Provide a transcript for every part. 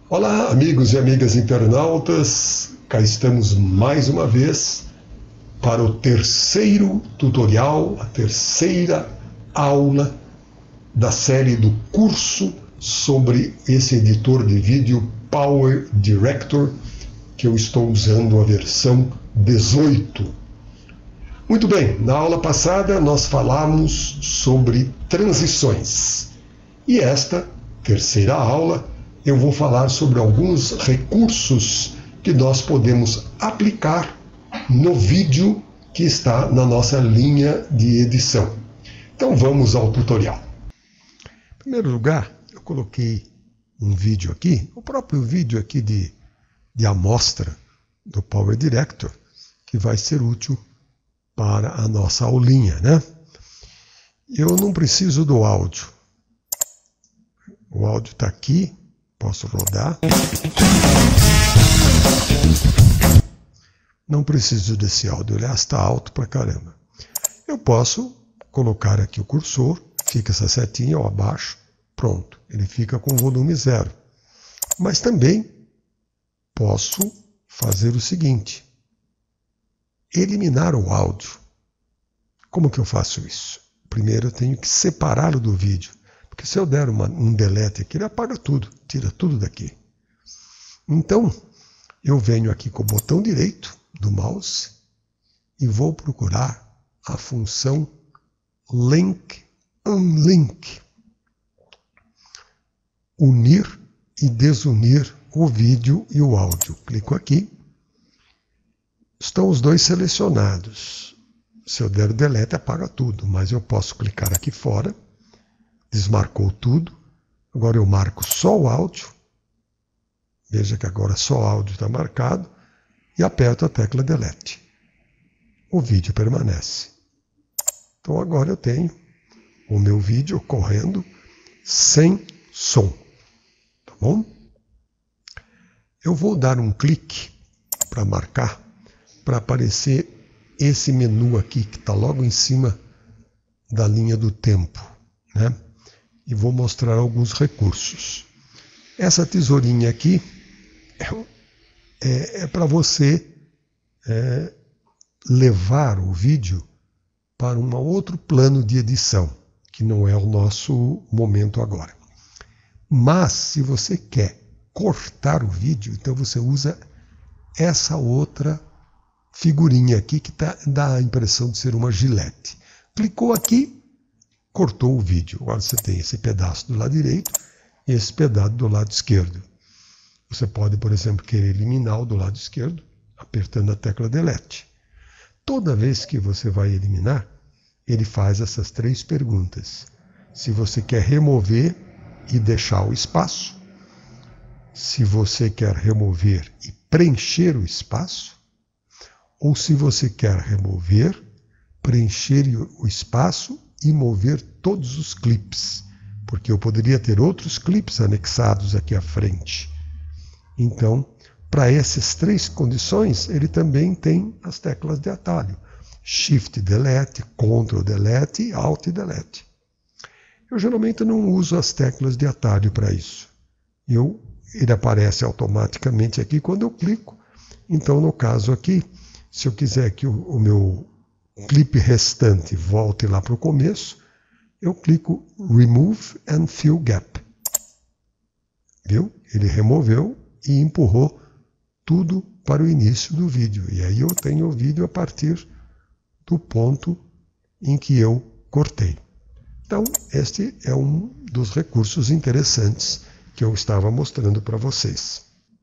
Olá, amigos e amigas internautas, cá estamos mais uma vez para o terceiro tutorial, a terceira aula da série do curso sobre esse editor de vídeo Power Director, que eu estou usando a versão 18. Muito bem, na aula passada nós falamos sobre transições e esta terceira aula eu vou falar sobre alguns recursos que nós podemos aplicar no vídeo que está na nossa linha de edição. Então vamos ao tutorial. Em primeiro lugar, eu coloquei um vídeo aqui, o próprio vídeo aqui de amostra do Power Director, que vai ser útil para a nossa aulinha, né? Eu não preciso do áudio. O áudio está aqui. Posso rodar. Não preciso desse áudio, aliás, está alto pra caramba. Eu posso colocar aqui o cursor, fica essa setinha ó, abaixo, pronto. Ele fica com volume 0. Mas também posso fazer o seguinte, eliminar o áudio. Como que eu faço isso? Primeiro eu tenho que separá-lo do vídeo. Porque se eu der um delete aqui, ele apaga tudo, tira tudo daqui. Então, eu venho aqui com o botão direito do mouse e vou procurar a função Link Unlink. Unir e desunir o vídeo e o áudio. Clico aqui. Estão os dois selecionados. Se eu der delete, apaga tudo, mas eu posso clicar aqui fora. Desmarcou tudo. Agora eu marco só o áudio. Veja que agora só o áudio está marcado. E aperto a tecla Delete. O vídeo permanece. Então agora eu tenho o meu vídeo correndo sem som. Tá bom? Eu vou dar um clique para marcar, para aparecer esse menu aqui que está logo em cima da linha do tempo, né? E vou mostrar alguns recursos. Essa tesourinha aqui é para você levar o vídeo para um outro plano de edição, que não é o nosso momento agora. Mas, se você quer cortar o vídeo, então você usa essa outra figurinha aqui, que dá a impressão de ser uma gilete. Clicou aqui, cortou o vídeo. Agora você tem esse pedaço do lado direito e esse pedaço do lado esquerdo. Você pode, por exemplo, querer eliminar o do lado esquerdo, apertando a tecla Delete. Toda vez que você vai eliminar, ele faz essas três perguntas. Se você quer remover e deixar o espaço, se você quer remover e preencher o espaço, ou se você quer remover, preencher o espaço e mover todos os clipes, porque eu poderia ter outros clipes anexados aqui à frente. Então, para essas três condições, ele também tem as teclas de atalho. Shift Delete, Ctrl Delete e Alt Delete. Eu geralmente não uso as teclas de atalho para isso. Ele aparece automaticamente aqui quando eu clico. Então, no caso aqui, se eu quiser que o meu clipe restante volte lá para o começo, eu clico Remove and Fill Gap. Viu? Ele removeu e empurrou tudo para o início do vídeo. E aí eu tenho o vídeo a partir do ponto em que eu cortei. Então, este é um dos recursos interessantes que eu estava mostrando para vocês.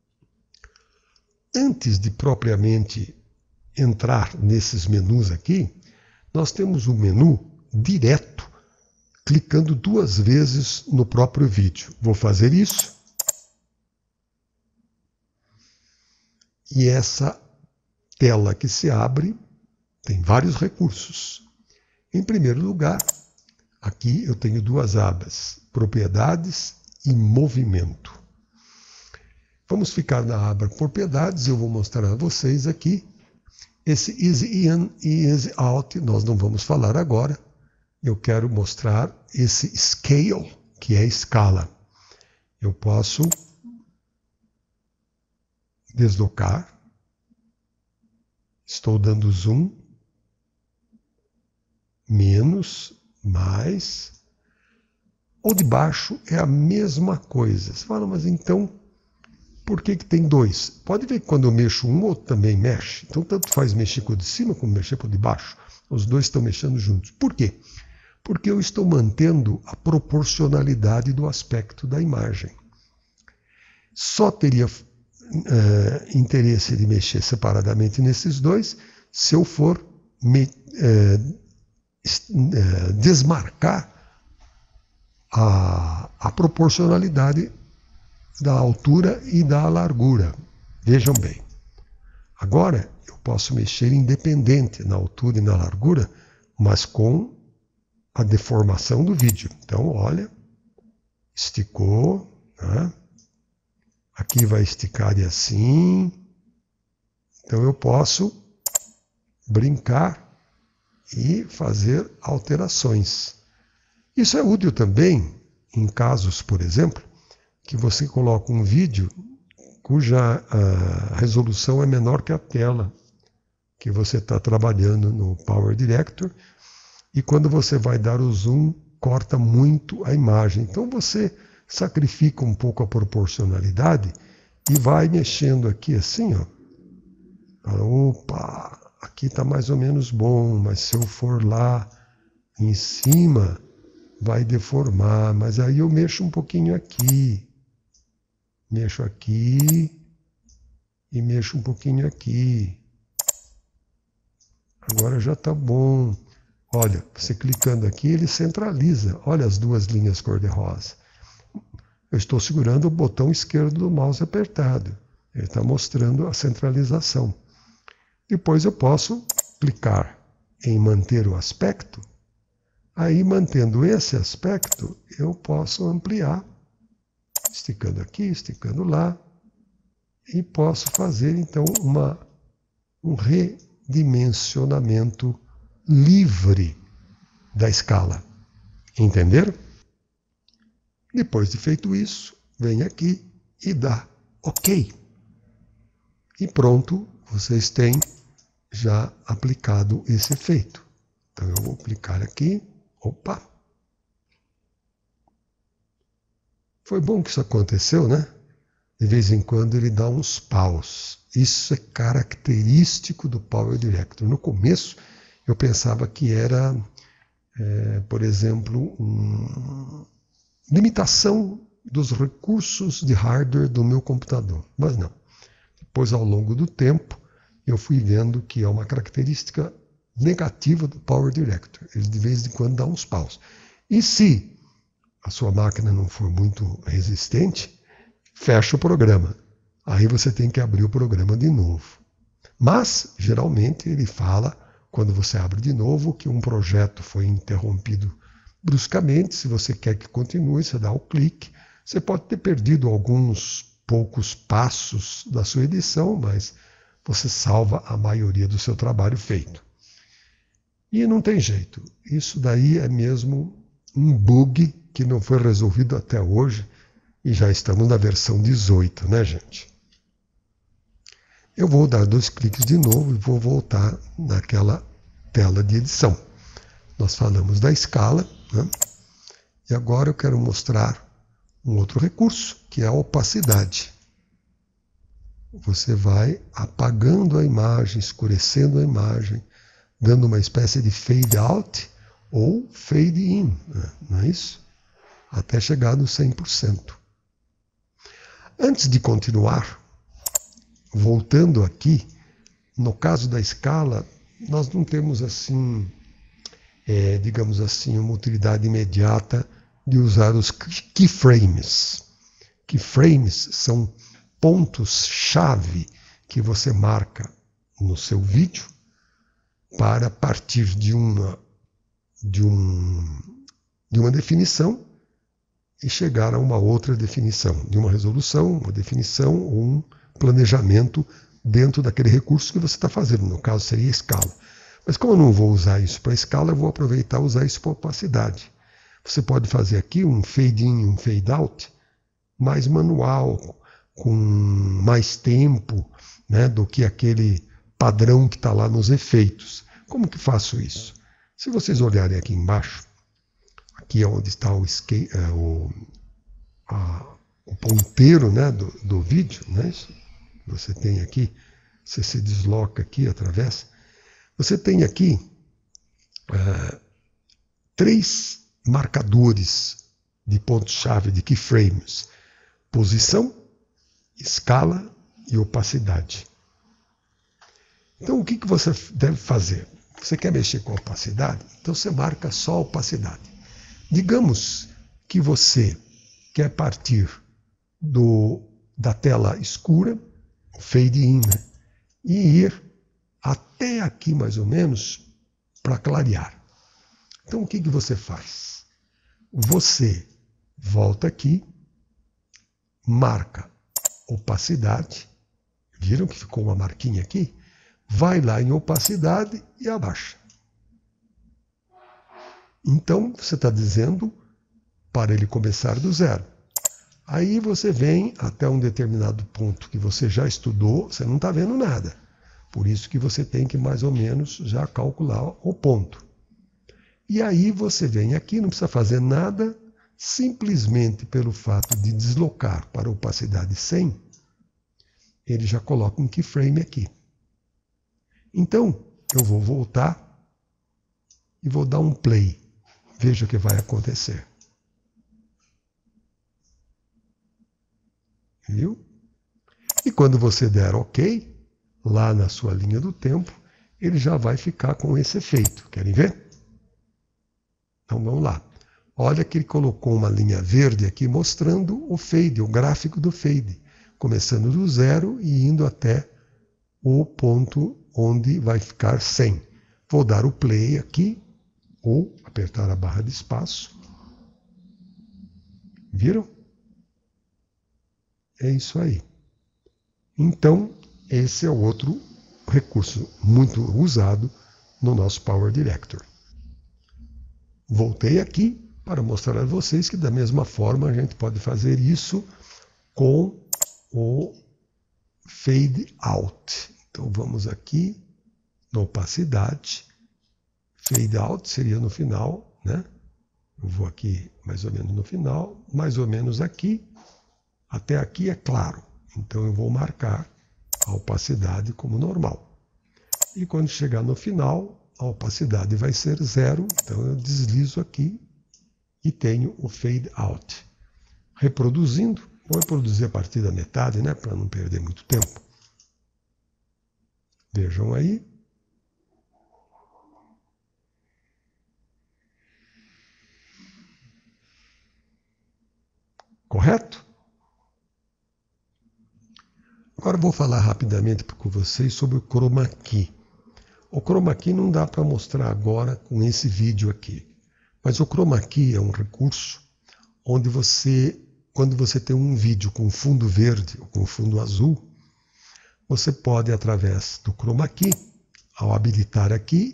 Antes de propriamente entrar nesses menus aqui, nós temos o menu direto, clicando 2 vezes no próprio vídeo. Vou fazer isso. E essa tela que se abre tem vários recursos. Em primeiro lugar, aqui eu tenho 2 abas, Propriedades e Movimento. Vamos ficar na aba Propriedades, eu vou mostrar a vocês aqui. Esse Easy In e Easy Out nós não vamos falar agora. Eu quero mostrar esse Scale, que é a escala. Eu posso deslocar. Estou dando zoom. Menos, mais. O de baixo é a mesma coisa. Você fala, mas então, por que tem dois? Pode ver que quando eu mexo um, o outro também mexe. Então, tanto faz mexer com o de cima como mexer com o de baixo. Os dois estão mexendo juntos. Por quê? Porque eu estou mantendo a proporcionalidade do aspecto da imagem. Só teria interesse de mexer separadamente nesses dois se eu for desmarcar a proporcionalidade da altura e da largura. Vejam bem. Agora eu posso mexer independente na altura e na largura, mas com a deformação do vídeo. Então, olha, esticou, né? Aqui vai esticar e assim. Então eu posso brincar e fazer alterações. Isso é útil também em casos, por exemplo, que você coloca um vídeo cuja resolução é menor que a tela que você está trabalhando no Power Director, e quando você vai dar o zoom, corta muito a imagem. Então você sacrifica um pouco a proporcionalidade e vai mexendo aqui assim, ó. Opa, aqui está mais ou menos bom, mas se eu for lá em cima, vai deformar. Mas aí eu mexo um pouquinho aqui, mexo aqui e mexo um pouquinho aqui. Agora já está bom. Olha, você clicando aqui, ele centraliza. Olha as duas linhas cor-de-rosa. Eu estou segurando o botão esquerdo do mouse apertado. Ele está mostrando a centralização. Depois eu posso clicar em manter o aspecto. Aí, mantendo esse aspecto, eu posso ampliar, esticando aqui, esticando lá, e posso fazer, então, um redimensionamento livre da escala. Entenderam? Depois de feito isso, vem aqui e dá OK. E pronto, vocês têm já aplicado esse efeito. Então eu vou clicar aqui. Opa! Foi bom que isso aconteceu, né? De vez em quando ele dá uns paus. Isso é característico do Power Director. No começo eu pensava que era, por exemplo, limitação dos recursos de hardware do meu computador. Mas não. Depois, ao longo do tempo, eu fui vendo que é uma característica negativa do Power Director. Ele de vez em quando dá uns paus. E se a sua máquina não for muito resistente, fecha o programa. Aí você tem que abrir o programa de novo. Mas, geralmente, ele fala, quando você abre de novo, que um projeto foi interrompido bruscamente. Se você quer que continue, você dá o clique. Você pode ter perdido alguns poucos passos da sua edição, mas você salva a maioria do seu trabalho feito. E não tem jeito. Isso daí é mesmo um bug que não foi resolvido até hoje e já estamos na versão 18, né, gente? Eu vou dar 2 cliques de novo e vou voltar naquela tela de edição. Nós falamos da escala, né? E agora eu quero mostrar um outro recurso, que é a opacidade. Você vai apagando a imagem, escurecendo a imagem, dando uma espécie de fade out ou fade in, né? Não é isso? Até chegar no 100%. Antes de continuar, voltando aqui, no caso da escala, nós não temos assim, digamos assim, uma utilidade imediata de usar os keyframes. Keyframes são pontos-chave que você marca no seu vídeo para partir de uma definição e chegar a uma outra definição, de uma resolução, uma definição ou um planejamento dentro daquele recurso que você está fazendo. No caso, seria a escala. Mas como eu não vou usar isso para escala, eu vou aproveitar e usar isso para opacidade. Você pode fazer aqui um fade in, um fade out, mais manual, com mais tempo, né, do que aquele padrão que está lá nos efeitos. Como que faço isso? Se vocês olharem aqui embaixo, aqui é onde está o ponteiro, né, do vídeo, né, você tem aqui, você se desloca aqui, atravessa, você tem aqui 3 marcadores de pontos-chave, de keyframes: posição, escala e opacidade. Então, o que você deve fazer? Você quer mexer com a opacidade? Então, você marca só a opacidade. Digamos que você quer partir da tela escura, fade in, né, e ir até aqui, mais ou menos, para clarear. Então, o que você faz? Você volta aqui, marca opacidade, viram que ficou uma marquinha aqui? Vai lá em opacidade e abaixa. Então, você está dizendo para ele começar do zero. Aí você vem até um determinado ponto que você já estudou, você não está vendo nada. Por isso que você tem que mais ou menos já calcular o ponto. E aí você vem aqui, não precisa fazer nada, simplesmente pelo fato de deslocar para a opacidade 100, ele já coloca um keyframe aqui. Então, eu vou voltar e vou dar um play. Veja o que vai acontecer. Viu? E quando você der OK, lá na sua linha do tempo, ele já vai ficar com esse efeito. Querem ver? Então vamos lá. Olha que ele colocou uma linha verde aqui mostrando o fade, o gráfico do fade, começando do zero e indo até o ponto onde vai ficar 100. Vou dar o play aqui, ou apertar a barra de espaço. Viram? É isso aí. Então, esse é outro recurso muito usado no nosso Power Director. Voltei aqui para mostrar a vocês que da mesma forma a gente pode fazer isso com o Fade Out. Então vamos aqui na opacidade. Fade Out seria no final, né? Eu vou aqui mais ou menos no final, mais ou menos aqui. Até aqui é claro. Então eu vou marcar a opacidade como normal. E quando chegar no final, a opacidade vai ser 0. Então eu deslizo aqui e tenho o Fade Out. Reproduzindo, vou reproduzir a partir da metade, né? Para não perder muito tempo. Vejam aí. Correto? Agora eu vou falar rapidamente com vocês sobre o Chroma Key. O Chroma Key não dá para mostrar agora com esse vídeo aqui. Mas o Chroma Key é um recurso onde quando você tem um vídeo com fundo verde ou com fundo azul, você pode, através do Chroma Key, ao habilitar aqui,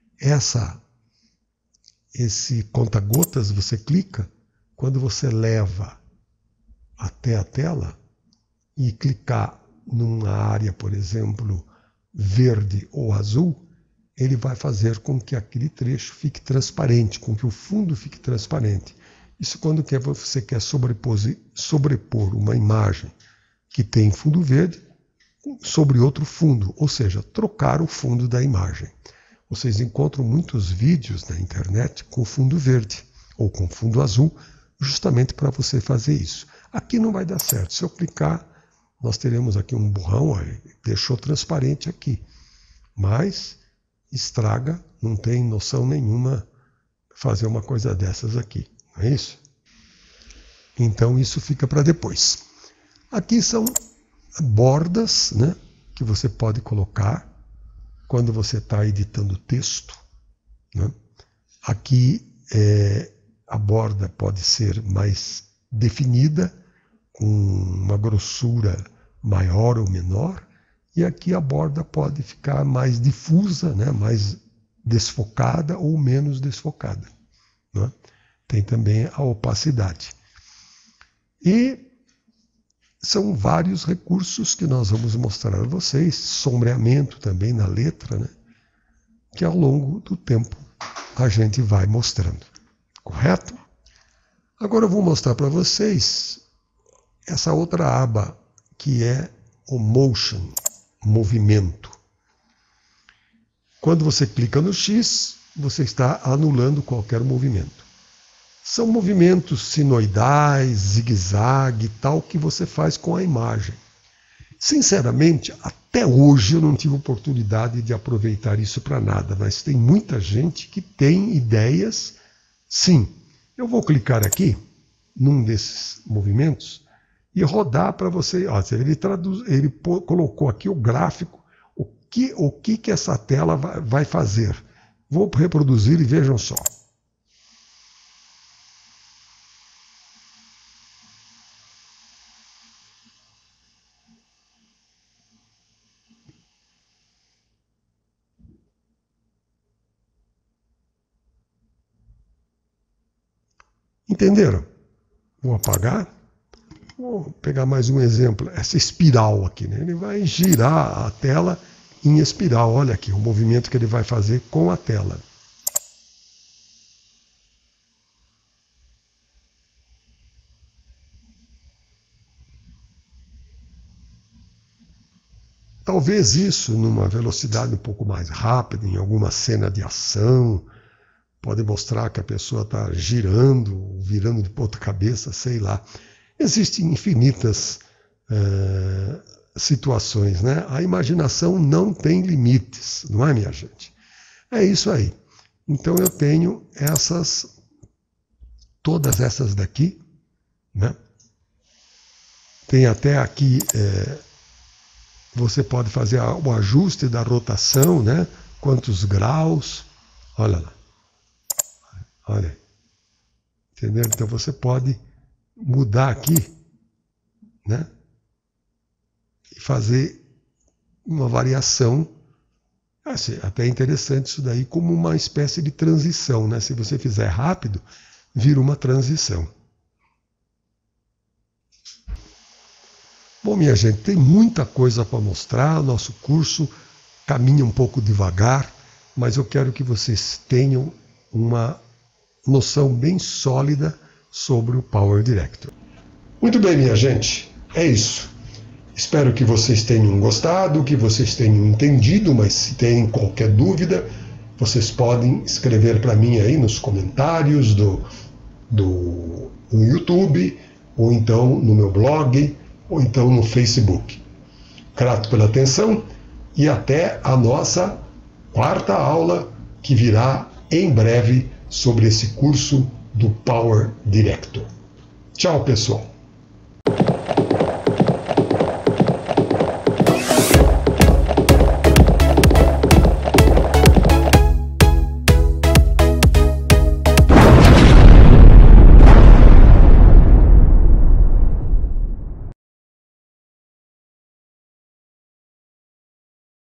esse conta-gotas, você clica, quando você leva até a tela e clicar numa área, por exemplo, verde ou azul, ele vai fazer com que aquele trecho fique transparente, com que o fundo fique transparente. Isso quando você quer sobrepor uma imagem que tem fundo verde sobre outro fundo, ou seja, trocar o fundo da imagem. Vocês encontram muitos vídeos na internet com fundo verde ou com fundo azul, justamente para você fazer isso. Aqui não vai dar certo. Se eu clicar, nós teremos aqui um borrão, ó, deixou transparente aqui. Mas estraga, não tem noção nenhuma fazer uma coisa dessas aqui. Não é isso? Então isso fica para depois. Aqui são bordas, né, que você pode colocar quando você está editando texto, né? Aqui a borda pode ser mais definida, com uma grossura maior ou menor, e aqui a borda pode ficar mais difusa, né, mais desfocada ou menos desfocada, né? Tem também a opacidade. E são vários recursos que nós vamos mostrar a vocês, sombreamento também na letra, né? Que ao longo do tempo a gente vai mostrando. Correto? Agora eu vou mostrar para vocês essa outra aba que é o Motion, movimento. Quando você clica no X, você está anulando qualquer movimento. São movimentos sinoidais, zigue-zague, tal, que você faz com a imagem. Sinceramente, até hoje eu não tive oportunidade de aproveitar isso para nada, mas tem muita gente que tem ideias. Sim, eu vou clicar aqui, num desses movimentos, e rodar para você. Ó, ele colocou aqui o gráfico, o que essa tela vai fazer. Vou reproduzir e vejam só. Entenderam? Vou apagar. Vou pegar mais um exemplo. Essa espiral aqui, né? Ele vai girar a tela em espiral. Olha aqui o movimento que ele vai fazer com a tela. Talvez isso numa velocidade um pouco mais rápida, em alguma cena de ação, pode mostrar que a pessoa está girando, virando de ponta cabeça, sei lá. Existem infinitas situações, né? A imaginação não tem limites, não é, minha gente? É isso aí. Então eu tenho todas essas daqui, né? Tem até aqui, você pode fazer o ajuste da rotação, né? Quantos graus, olha lá. Olha, entendeu? Então você pode mudar aqui, né? E fazer uma variação, assim, até interessante isso daí, como uma espécie de transição, né? Se você fizer rápido, vira uma transição. Bom, minha gente, tem muita coisa para mostrar, nosso curso caminha um pouco devagar, mas eu quero que vocês tenham uma noção bem sólida sobre o Power Director. Muito bem, minha gente, é isso. Espero que vocês tenham gostado, que vocês tenham entendido, mas se tem qualquer dúvida, vocês podem escrever para mim aí nos comentários do YouTube, ou então no meu blog, ou então no Facebook. Grato pela atenção e até a nossa quarta aula, que virá em breve sobre esse curso do Power Director. Tchau, pessoal!